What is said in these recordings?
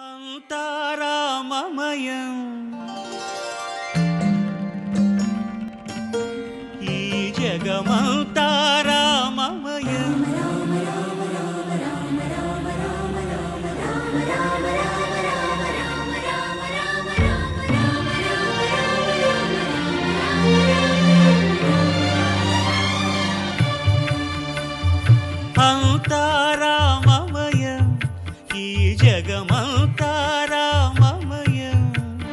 అంతారామమయం ఈ జగమంతా రామమయం అంతారామమయం ఈ జగమంతా రామమయం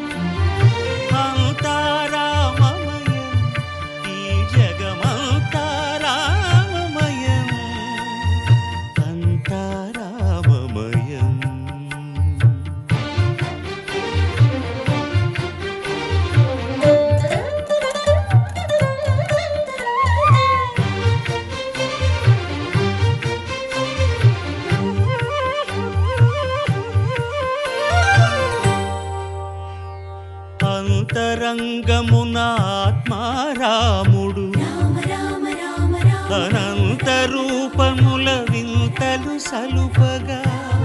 అంతారామమయం ఈ జగమంతా రామమయం అంతారామమయం అంతరంగమున ఆత్మారాముడు అనంత రూపముల వింతలు సలుపగా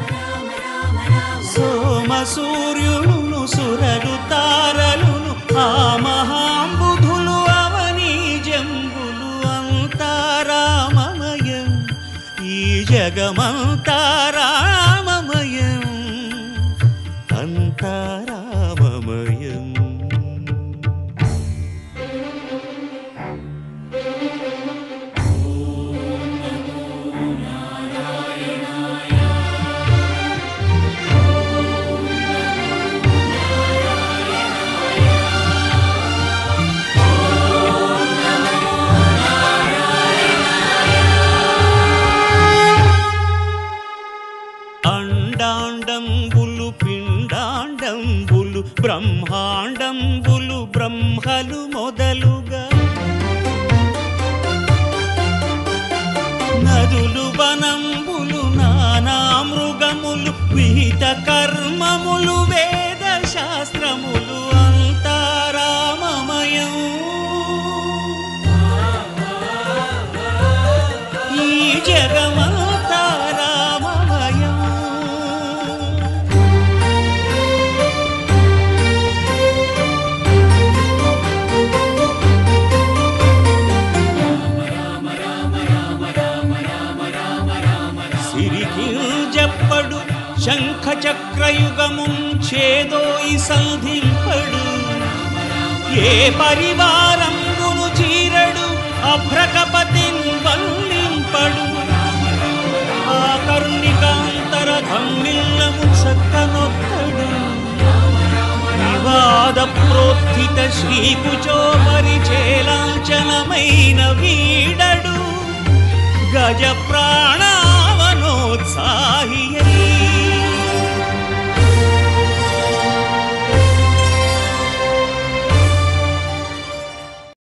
సోమ సూర్యులను సురలు తారలును ఆ మహాంబుధులు అవనీ జంబులు అంతారామమయం ఈ జగమంతా రామమయం అంతారామమయం అండాండంబులు పిండాండంబులు బ్రహ్మాండంబులు బ్రహ్మలు మొదలుగా నదులు వనంబులు నానా మృగములు విహిత కర్మములు వేద శాస్త్రములు అంతారామమయం ఈ జగమంతా రామమయం సిరికింజప్పడు శంఖ చక్రయుగముంచేదోయి సంధింపడు ఏ పరివారంబును చీరడు అభ్రకపతిన్ వల్లింపడు ఆ కర్ణికాంతర ధమ్మిల్లము చక్కనొక్కడు వివాద ప్రోత్థిత శ్రీకుచో పరిచేలాంఛనమైన వీడడు గజ ప్రాణావనోత్సాహి